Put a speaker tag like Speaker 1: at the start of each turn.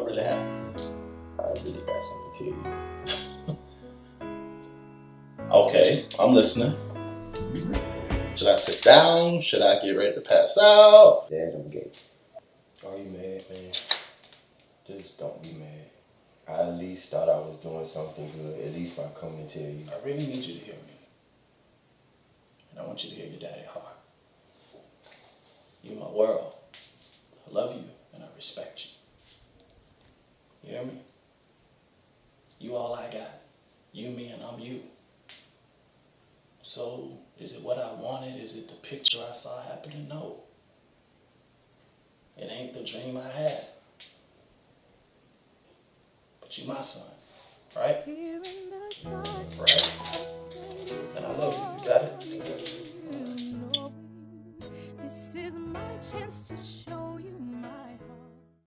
Speaker 1: really happened?
Speaker 2: I really got something to tell you.
Speaker 1: Okay, I'm listening. Should I sit down? Should I get ready to pass out?
Speaker 2: Dad, I'm gay. Are you mad, man? Just don't be mad. I at least thought I was doing something good, at least by coming to tell you.
Speaker 1: I really need you to hear me. And I want you to hear your daddy hard. You're my world. I love you and I respect you. You hear me? You all I got. You, me, and I'm you. So, is it what I wanted? Is it the picture I saw happening? No. It ain't the dream I had. But you my son, right? Right. And I love you. You got it?
Speaker 3: This is my chance to show